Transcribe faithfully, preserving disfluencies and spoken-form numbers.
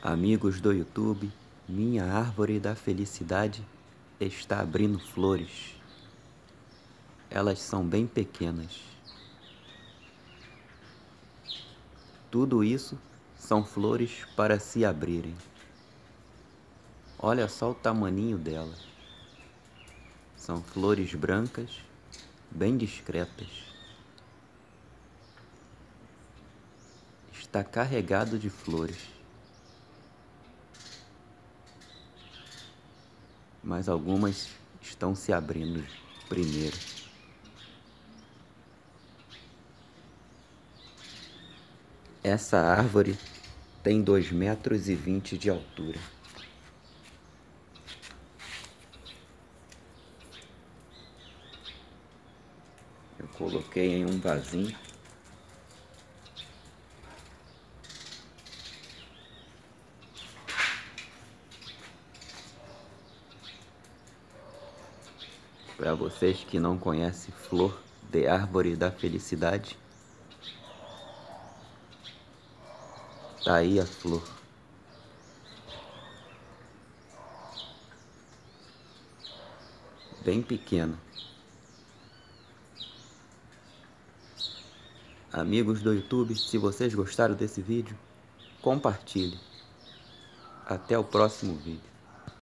Amigos do YouTube, minha árvore da felicidade está abrindo flores. Elas são bem pequenas. Tudo isso são flores para se abrirem. Olha só o tamaninho delas. São flores brancas, bem discretas. Está carregado de flores. Mas algumas estão se abrindo primeiro. Essa árvore tem dois metros e vinte de altura. Eu coloquei em um vasinho. Para vocês que não conhecem flor de árvore da felicidade, tá aí a flor. Bem pequena. Amigos do YouTube, se vocês gostaram desse vídeo, compartilhe. Até o próximo vídeo.